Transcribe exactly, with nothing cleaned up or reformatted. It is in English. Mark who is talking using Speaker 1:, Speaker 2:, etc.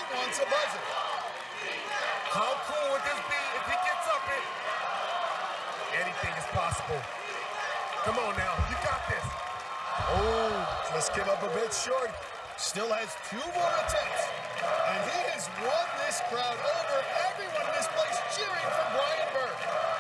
Speaker 1: wants a buzzer.
Speaker 2: How cool would this be if he gets up it? Anything is possible. Come on now, you got this.
Speaker 1: Oh, just came up a bit short. Still has two more attempts. And he has won this crowd over. Everyone in this place cheering for Brian Burke.